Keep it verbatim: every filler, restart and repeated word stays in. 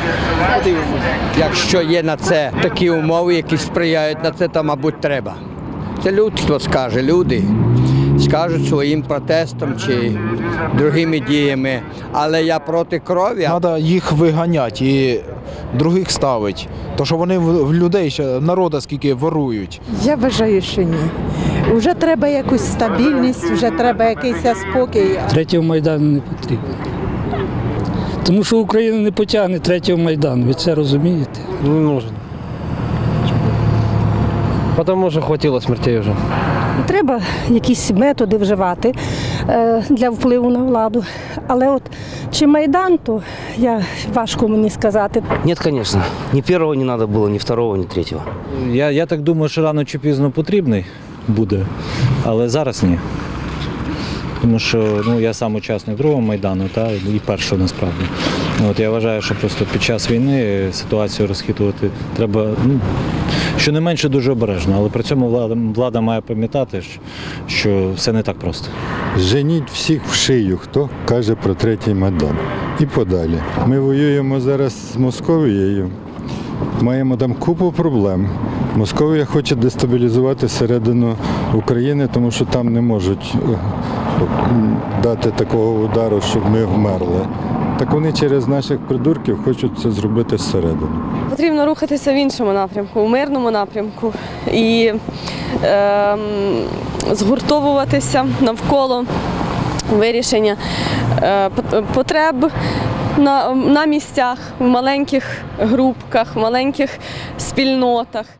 Якщо є на це такі умови, які сприяють на це, то, мабуть, треба. Це людство скаже, люди скажуть своїм протестом чи другими діями, але я проти крові. Треба їх виганяти і других ставити, тому що вони в людей, ще народу скільки ворують. Я вважаю, що ні. Вже треба якусь стабільність, вже треба якийсь спокій. Третього Майдану не потрібно. Тому що Україна не потягне третього Майдану, ви це розумієте? Не нужен. Тому що хватило смертей вже. Треба якісь методи вживати для впливу на владу. Але от чи Майдан, то я, важко мені сказати. Ні, звісно. Ні першого не треба було, ні второго, ні третього. Я, я так думаю, що рано чи пізно потрібний буде, але зараз ні. Тому що ну, я сам учасник другого Майдану та, і першого насправді. От, я вважаю, що просто під час війни ситуацію розхитувати треба ну, щонайменше дуже обережно, але при цьому влада, влада має пам'ятати, що все не так просто. Женіть всіх в шию, хто каже про третій Майдан. І подалі. Ми воюємо зараз з Московією, маємо там купу проблем. Московія хоче дестабілізувати середину України, тому що там не можуть дати такого удару, щоб ми вмерли. Так вони через наших придурків хочуть це зробити зсередини. Потрібно рухатися в іншому напрямку, в мирному напрямку і е, згуртовуватися навколо вирішення е, потреб на, на місцях, в маленьких групках, в маленьких спільнотах.